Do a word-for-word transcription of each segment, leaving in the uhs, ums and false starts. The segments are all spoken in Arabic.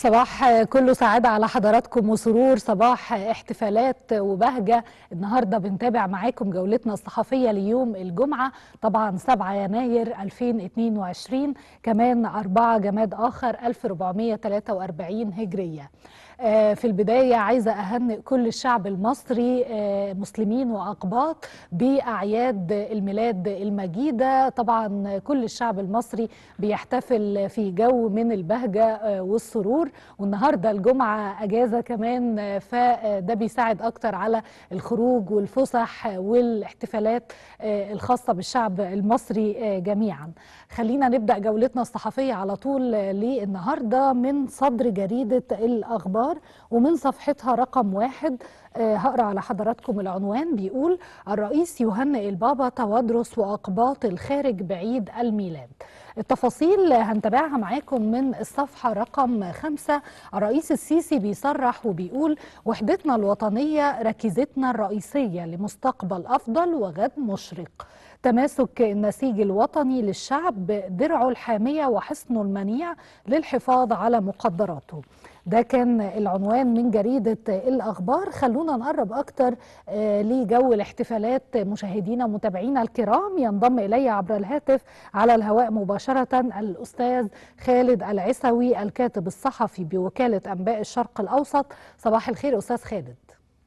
صباح كله سعادة على حضراتكم وسرور، صباح احتفالات وبهجة. النهاردة بنتابع معاكم جولتنا الصحفية ليوم الجمعة، طبعا سبعة يناير ألفين واثنين وعشرين، كمان أربعة جماد آخر ألف وأربعمائة وثلاثة وأربعين هجرية. في البداية عايزة أهنئ كل الشعب المصري مسلمين وأقباط بأعياد الميلاد المجيدة. طبعا كل الشعب المصري بيحتفل في جو من البهجة والسرور، والنهاردة الجمعة أجازة كمان، فده بيساعد أكتر على الخروج والفسح والاحتفالات الخاصة بالشعب المصري جميعا. خلينا نبدأ جولتنا الصحفية على طول للنهاردة من صدر جريدة الأخبار ومن صفحتها رقم واحد. هقرأ على حضراتكم العنوان، بيقول: الرئيس يهنئ البابا توادرس وأقباط الخارج بعيد الميلاد. التفاصيل هنتابعها معاكم من الصفحة رقم خمسة. الرئيس السيسي بيصرح وبيقول: وحدتنا الوطنية ركيزتنا الرئيسية لمستقبل أفضل وغد مشرق. تماسك النسيج الوطني للشعب درعه الحامية وحصنه المنيع للحفاظ على مقدراته. ده كان العنوان من جريدة الأخبار. خلونا نقرب أكتر لجو الاحتفالات. مشاهدينا ومتابعينا الكرام، ينضم إلي عبر الهاتف على الهواء مباشرة الأستاذ خالد العسوي، الكاتب الصحفي بوكالة أنباء الشرق الأوسط. صباح الخير أستاذ خالد.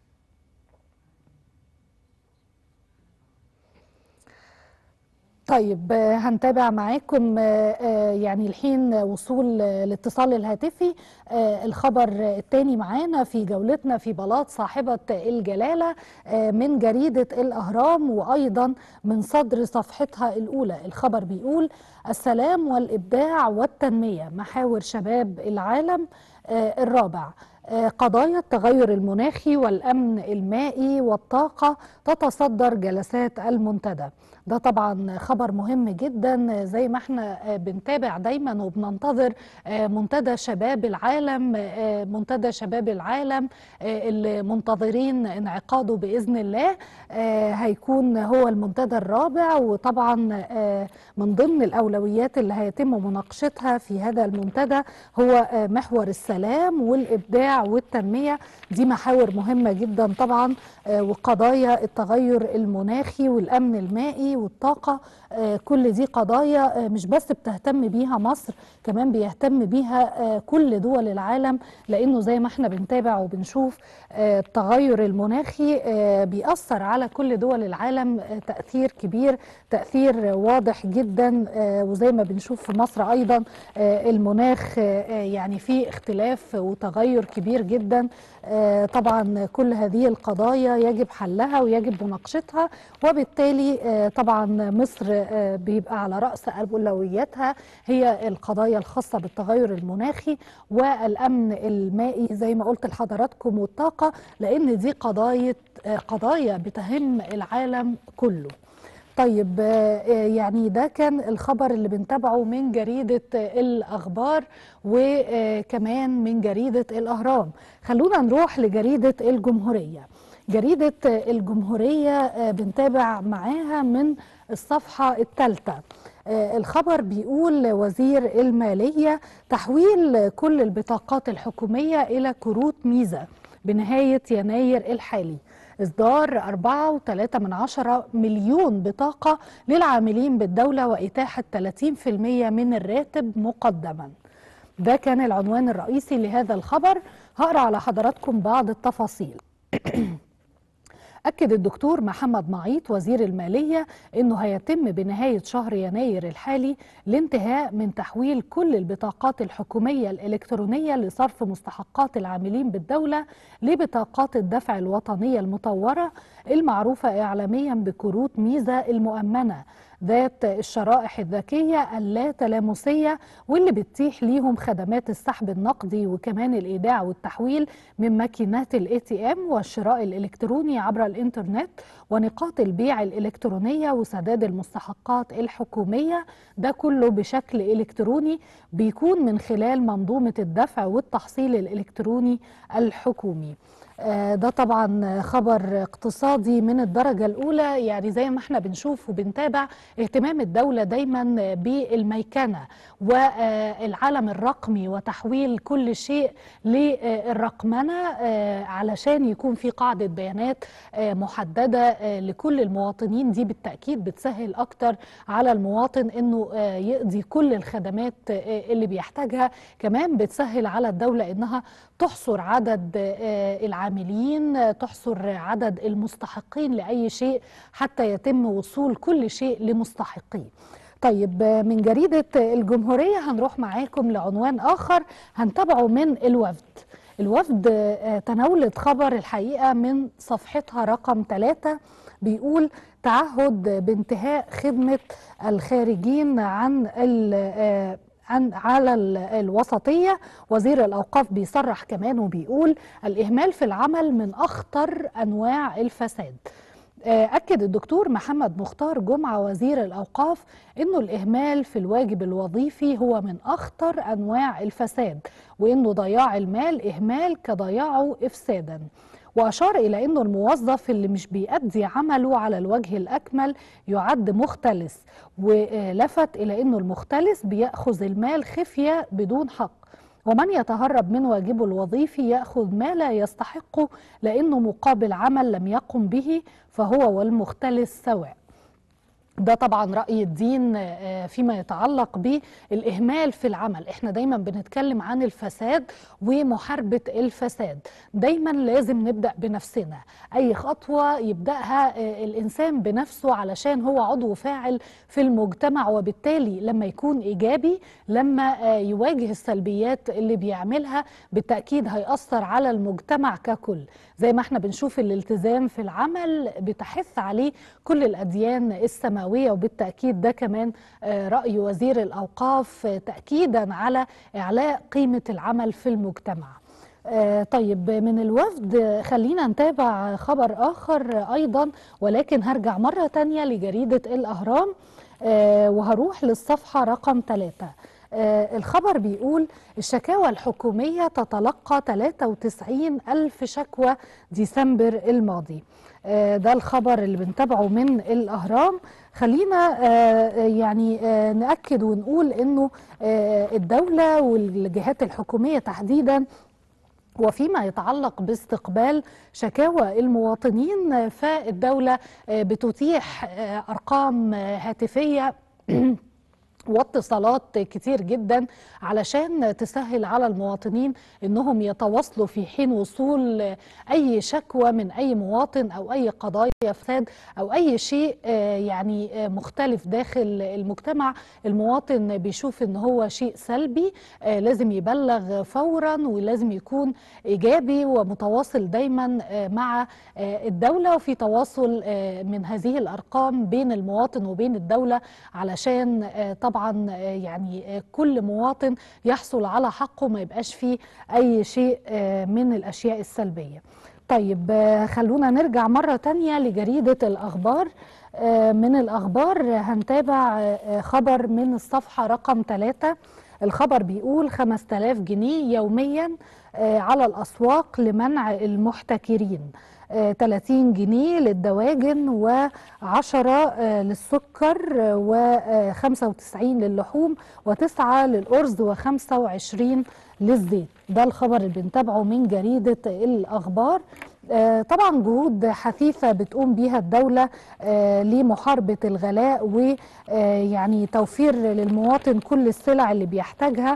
طيب هنتابع معاكم يعني الحين وصول الاتصال الهاتفي. الخبر الثاني معانا في جولتنا في بلاط صاحبة الجلالة من جريدة الأهرام وأيضا من صدر صفحتها الأولى. الخبر بيقول: السلام والإبداع والتنمية محاور شباب العالم الرابع. قضايا التغير المناخي والأمن المائي والطاقة تتصدر جلسات المنتدى. ده طبعا خبر مهم جدا، زي ما احنا بنتابع دايما وبننتظر منتدى شباب العالم، منتدى شباب العالم اللي منتظرين انعقاده بإذن الله. هيكون هو المنتدى الرابع، وطبعا من ضمن الأولويات اللي هيتم مناقشتها في هذا المنتدى هو محور السلام والإبداع والتنمية. دي محاور مهمة جدا طبعا، وقضايا التغير المناخي والأمن المائي والطاقة، كل دي قضايا مش بس بتهتم بيها مصر، كمان بيهتم بيها كل دول العالم، لأنه زي ما احنا بنتابع وبنشوف التغير المناخي بيأثر على كل دول العالم تأثير كبير، تأثير واضح جدا. وزي ما بنشوف في مصر أيضا المناخ يعني فيه اختلاف وتغير كبير جدا. طبعا كل هذه القضايا يجب حلها ويجب مناقشتها، وبالتالي طبعا مصر بيبقى على رأس أولوياتها هي القضايا الخاصة بالتغير المناخي والأمن المائي زي ما قلت لحضراتكم والطاقة، لأن دي قضايا قضايا بتهم العالم كله. طيب يعني ده كان الخبر اللي بنتابعه من جريدة الأخبار وكمان من جريدة الأهرام. خلونا نروح لجريدة الجمهورية. جريدة الجمهورية بنتابع معاها من الصفحة الثالثة. الخبر بيقول: وزير المالية تحويل كل البطاقات الحكومية إلى كروت ميزة بنهاية يناير الحالي. إصدار أربعة وثلاثة من عشرة مليون بطاقة للعاملين بالدولة وإتاحة ثلاثين بالمئة من الراتب مقدما. ده كان العنوان الرئيسي لهذا الخبر. هقرأ على حضراتكم بعض التفاصيل. أكد الدكتور محمد معيط وزير المالية أنه هيتم بنهاية شهر يناير الحالي الانتهاء من تحويل كل البطاقات الحكومية الإلكترونية لصرف مستحقات العاملين بالدولة لبطاقات الدفع الوطنية المطورة المعروفة إعلاميا بكروت ميزة المؤمنة ذات الشرائح الذكية اللا تلامسية، واللي بتتيح ليهم خدمات السحب النقدي وكمان الإيداع والتحويل من ماكينات الاي تي ام والشراء الإلكتروني عبر الإنترنت ونقاط البيع الإلكترونية وسداد المستحقات الحكومية. ده كله بشكل إلكتروني بيكون من خلال منظومة الدفع والتحصيل الإلكتروني الحكومي. ده طبعا خبر اقتصادي من الدرجة الأولى. يعني زي ما احنا بنشوف وبنتابع اهتمام الدولة دايما بالميكنة والعالم الرقمي وتحويل كل شيء للرقمنة علشان يكون في قاعدة بيانات محددة لكل المواطنين. دي بالتأكيد بتسهل أكتر على المواطن أنه يقضي كل الخدمات اللي بيحتاجها. كمان بتسهل على الدولة أنها تحصر عدد العاملين، تحصر عدد المستحقين لأي شيء حتى يتم وصول كل شيء لمستحقيه. طيب، من جريدة الجمهورية هنروح معاكم لعنوان آخر هنتابعه من الوفد. الوفد تناولت خبر الحقيقة من صفحتها رقم ثلاثة، بيقول تعهد بانتهاء خدمة الخارجين عن عن على الوسطية. وزير الأوقاف بيصرح كمان وبيقول الإهمال في العمل من أخطر أنواع الفساد. أكد الدكتور محمد مختار جمعة وزير الأوقاف أنه الإهمال في الواجب الوظيفي هو من أخطر أنواع الفساد، وأنه ضياع المال إهمال كضياعه إفسادا. وأشار إلى أنه الموظف اللي مش بيأدي عمله على الوجه الأكمل يعد مختلس، ولفت إلى أنه المختلس بيأخذ المال خفية بدون حق، ومن يتهرب من واجبه الوظيفي يأخذ ما لا يستحقه لأنه مقابل عمل لم يقم به، فهو والمختلس سواء. ده طبعا رأي الدين فيما يتعلق بالإهمال في العمل. احنا دايما بنتكلم عن الفساد ومحاربة الفساد، دايما لازم نبدأ بنفسنا. أي خطوة يبدأها الإنسان بنفسه علشان هو عضو فاعل في المجتمع، وبالتالي لما يكون إيجابي، لما يواجه السلبيات اللي بيعملها، بالتأكيد هيأثر على المجتمع ككل. زي ما احنا بنشوف الالتزام في العمل بتحث عليه كل الأديان السماوية، وبالتأكيد ده كمان رأي وزير الأوقاف تأكيدا على إعلاء قيمة العمل في المجتمع. طيب، من الوفد خلينا نتابع خبر آخر أيضا، ولكن هرجع مرة تانية لجريدة الأهرام وهروح للصفحة رقم ثلاثة. الخبر بيقول الشكاوى الحكومية تتلقى ثلاثة وتسعين ألف شكوى ديسمبر الماضي. ده الخبر اللي بنتابعه من الأهرام. خلينا يعني نأكد ونقول إنه الدولة والجهات الحكومية تحديدا، وفيما يتعلق باستقبال شكاوى المواطنين، فالدولة بتتيح أرقام هاتفية واتصالات كتير جدا علشان تسهل على المواطنين انهم يتواصلوا في حين وصول اي شكوى من اي مواطن او اي قضايا فساد او اي شيء يعني مختلف داخل المجتمع. المواطن بيشوف ان هو شيء سلبي لازم يبلغ فورا، ولازم يكون ايجابي ومتواصل دايما مع الدولة، وفي تواصل من هذه الارقام بين المواطن وبين الدولة علشان طبعا طبعا يعني كل مواطن يحصل على حقه، ما يبقاش فيه أي شيء من الأشياء السلبية. طيب، خلونا نرجع مرة تانية لجريدة الأخبار. من الأخبار هنتابع خبر من الصفحة رقم ثلاثة. الخبر بيقول خمسة آلاف جنيه يوميا على الأسواق لمنع المحتكرين، ثلاثين جنيه للدواجن وعشرة للسكر وخمسة وتسعين للحوم وتسعة للأرز وخمسة وعشرين للزيت. ده الخبر اللي بنتابعه من جريدة الأخبار. طبعا جهود حثيثة بتقوم بيها الدولة لمحاربة الغلاء ويعني توفير للمواطن كل السلع اللي بيحتاجها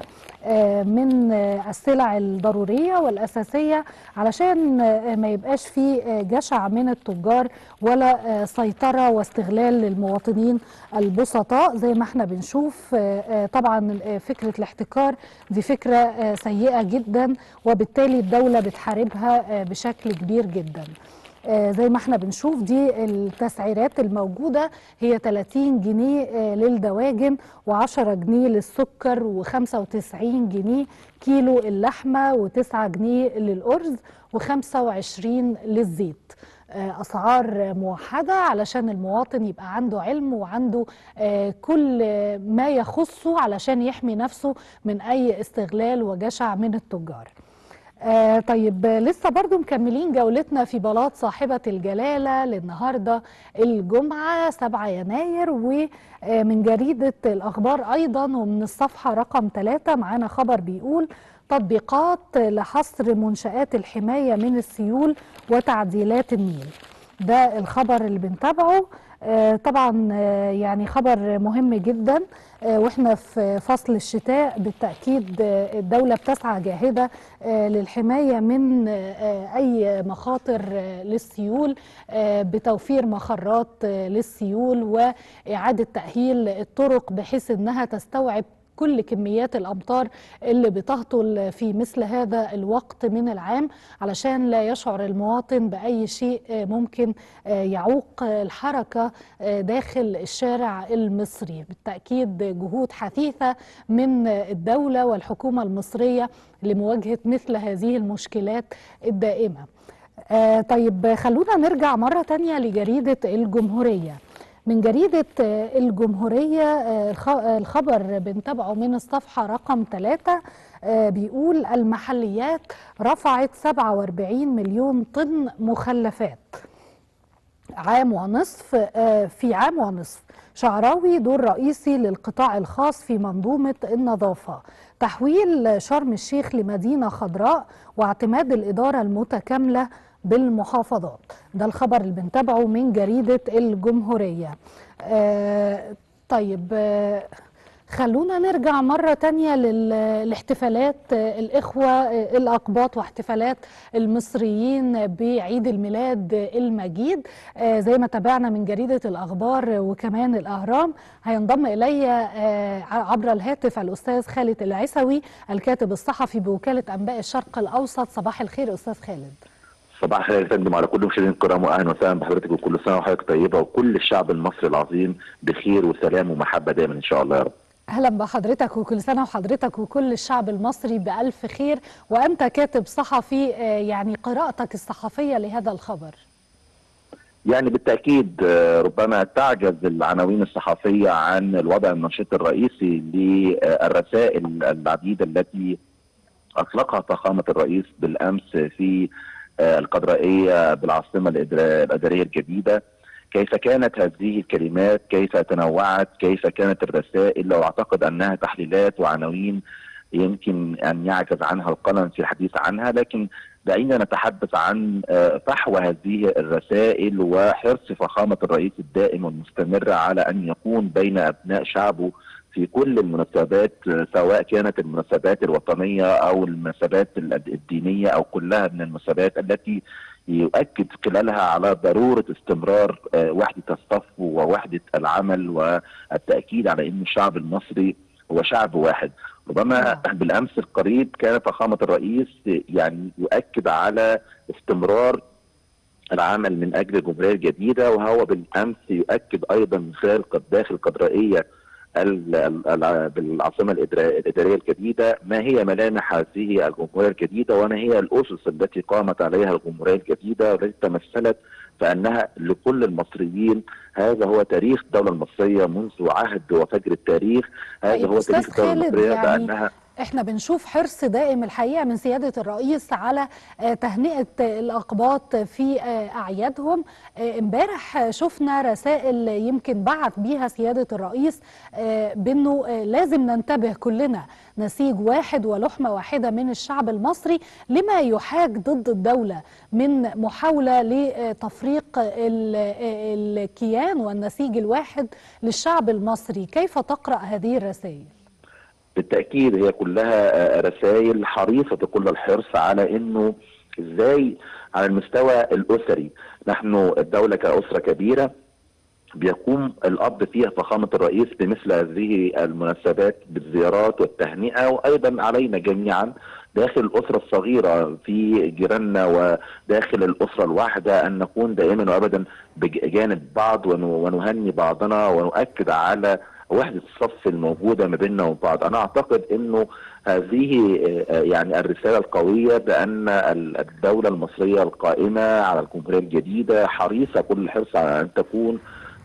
من السلع الضرورية والأساسية، علشان ما يبقاش فيه جشع من التجار ولا سيطرة واستغلال للمواطنين البسطاء. زي ما احنا بنشوف طبعا فكرة الاحتكار دي فكرة سيئة جدا، وبالتالي الدولة بتحاربها بشكل كبير جدا. زي ما احنا بنشوف دي التسعيرات الموجودة هي ثلاثين جنيه للدواجن وعشرة جنيه للسكر وخمسة وتسعين جنيه كيلو اللحمة وتسعة جنيه للأرز وخمسة وعشرين للزيت. أسعار موحدة علشان المواطن يبقى عنده علم وعنده كل ما يخصه علشان يحمي نفسه من أي استغلال وجشع من التجار. آه طيب لسه برضو مكملين جولتنا في بلاط صاحبة الجلالة للنهاردة الجمعة سبعة يناير، ومن جريدة الأخبار أيضا ومن الصفحة رقم ثلاثة معانا خبر بيقول تطبيقات لحصر منشآت الحماية من السيول وتعديلات النيل. ده الخبر اللي بنتابعه. آه طبعا آه يعني خبر مهم جدا، آه واحنا في فصل الشتاء بالتأكيد آه الدولة بتسعى جاهدة آه للحماية من آه أي مخاطر آه للسيول، آه بتوفير مخرات آه للسيول وإعادة تأهيل الطرق بحيث أنها تستوعب كل كميات الأمطار اللي بتهطل في مثل هذا الوقت من العام، علشان لا يشعر المواطن بأي شيء ممكن يعوق الحركة داخل الشارع المصري. بالتأكيد جهود حثيثة من الدولة والحكومة المصرية لمواجهة مثل هذه المشكلات الدائمة. طيب خلونا نرجع مرة تانية لجريدة الجمهورية. من جريدة الجمهورية الخبر بنتابعه من الصفحة رقم ثلاثة، بيقول المحليات رفعت سبعة وأربعين مليون طن مخلفات عام ونصف في عام ونصف. شعراوي دور رئيسي للقطاع الخاص في منظومة النظافة. تحويل شرم الشيخ لمدينة خضراء واعتماد الإدارة المتكاملة بالمحافظات. ده الخبر اللي بنتابعه من جريدة الجمهورية. آه طيب آه خلونا نرجع مرة تانية لاحتفالات الإخوة الأقباط واحتفالات المصريين بعيد الميلاد المجيد. آه زي ما تابعنا من جريدة الأخبار وكمان الأهرام، هينضم إلي آه عبر الهاتف الأستاذ خالد العيسوي الكاتب الصحفي بوكالة أنباء الشرق الأوسط. صباح الخير أستاذ خالد. صباح الخير يا فندم على كل المشاهدين الكرام، واهلا وسهلا بحضرتك وكل سنه وحضرتك طيبه وكل الشعب المصري العظيم بخير وسلام ومحبه دايما ان شاء الله يا رب. اهلا بحضرتك وكل سنه وحضرتك وكل الشعب المصري بالف خير. وانت كاتب صحفي، يعني قراءتك الصحفيه لهذا الخبر؟ يعني بالتاكيد ربما تعجز العناوين الصحفيه عن الوضع النشيط الرئيسي للرسائل العديده التي اطلقها فخامه الرئيس بالامس في القضائية بالعاصمة الإدارية الجديدة. كيف كانت هذه الكلمات، كيف تنوعت، كيف كانت الرسائل، وأعتقد أنها تحليلات وعناوين يمكن أن يعجز عنها القلم في الحديث عنها، لكن دعينا نتحدث عن فحوى هذه الرسائل وحرص فخامة الرئيس الدائم والمستمر على أن يكون بين أبناء شعبه في كل المناسبات، سواء كانت المناسبات الوطنية أو المناسبات الدينية أو كلها من المناسبات التي يؤكد خلالها على ضرورة استمرار وحدة الصف ووحدة العمل والتأكيد على أن الشعب المصري هو شعب واحد. ربما بالأمس القريب كان فخامة الرئيس يعني يؤكد على استمرار العمل من أجل الجمهورية الجديدة، وهو بالأمس يؤكد أيضا من خلال داخل القضائية بالعاصمة الإدارية الجديدة ما هي ملامح هذه الجمهورية الجديدة وما هي الأسس التي قامت عليها الجمهورية الجديدة والتي تمثلت فأنها لكل المصريين هذا هو تاريخ الدولة المصرية منذ عهد وفجر التاريخ. هذا هو تاريخ الدولة المصرية يعني بأنها احنا بنشوف حرص دائم الحقيقه من سياده الرئيس على تهنئه الاقباط في اعيادهم. امبارح شفنا رسائل يمكن بعث بيها سياده الرئيس بانه لازم ننتبه كلنا، نسيج واحد ولحمه واحده من الشعب المصري لما يحاج ضد الدوله من محاوله لتفريق الكيان والنسيج الواحد للشعب المصري. كيف تقرأ هذه الرسائل؟ بالتأكيد هي كلها رسائل حريصة كل الحرص على انه ازاي على المستوى الاسري، نحن الدولة كأسرة كبيرة بيقوم الاب فيها فخامة الرئيس بمثل هذه المناسبات بالزيارات والتهنئة، وايضا علينا جميعا داخل الاسرة الصغيرة في جيراننا وداخل الاسرة الواحدة ان نكون دائما وابدا بجانب بعض ونهني بعضنا ونؤكد على وحدة الصف الموجودة ما بيننا وبعض. أنا أعتقد أنه هذه يعني الرسالة القوية بأن الدولة المصرية القائمة على الجمهورية الجديدة حريصة كل الحرص على أن تكون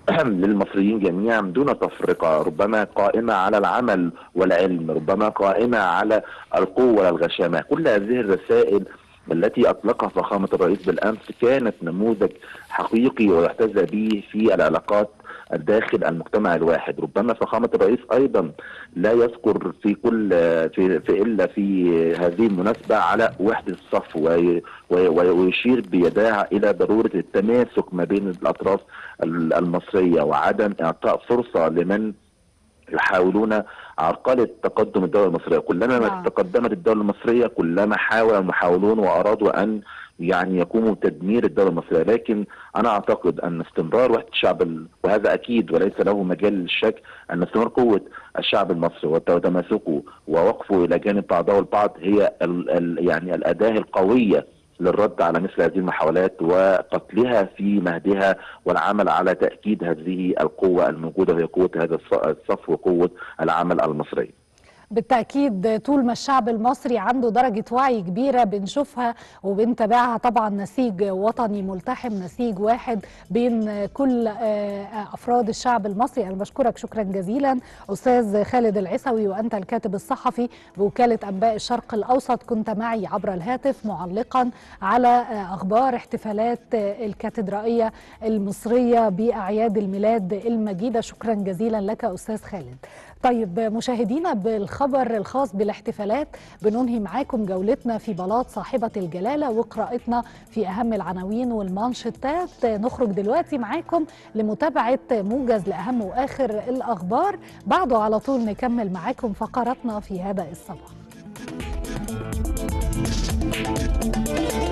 للمصريين جميعا دون تفرقة، ربما قائمة على العمل والعلم، ربما قائمة على القوة والغشامة. كل هذه الرسائل التي أطلقها فخامة الرئيس بالأمس كانت نموذج حقيقي ويحتذى به في العلاقات الداخل المجتمع الواحد. ربما فخامة الرئيس أيضا لا يذكر في كل في, في إلا في هذه المناسبة على وحدة الصف، ويشير بيداها إلى ضرورة التماسك ما بين الأطراف المصرية وعدم إعطاء فرصة لمن يحاولون عرقلة تقدم الدولة المصرية. كلما ما تقدمت الدولة المصرية كلما حاول المحاولون وأرادوا أن يعني يقوموا بتدمير الدولة المصرية. لكن أنا أعتقد أن استمرار وحدة الشعب، وهذا أكيد وليس له مجال للشك، أن استمرار قوة الشعب المصري وتماسكه ووقفه إلى جانب بعضه البعض هي ال ال يعني الأداة القوية للرد على مثل هذه المحاولات وقتلها في مهدها، والعمل على تأكيد هذه القوة الموجودة وهي قوة هذا الصف وقوة العمل المصري. بالتأكيد طول ما الشعب المصري عنده درجة وعي كبيرة بنشوفها وبنتابعها، طبعا نسيج وطني ملتحم، نسيج واحد بين كل أفراد الشعب المصري. أنا بشكرك شكرا جزيلا أستاذ خالد العيسوي، وأنت الكاتب الصحفي بوكالة أنباء الشرق الأوسط، كنت معي عبر الهاتف معلقا على أخبار احتفالات الكاتدرائية المصرية بأعياد الميلاد المجيدة. شكرا جزيلا لك أستاذ خالد. طيب مشاهدينا، بالخبر الخاص بالاحتفالات بننهي معاكم جولتنا في بلاط صاحبة الجلالة وقراءتنا في أهم العناوين والمانشيتات. نخرج دلوقتي معاكم لمتابعة موجز لأهم وآخر الأخبار، بعده على طول نكمل معاكم فقراتنا في هذا الصباح.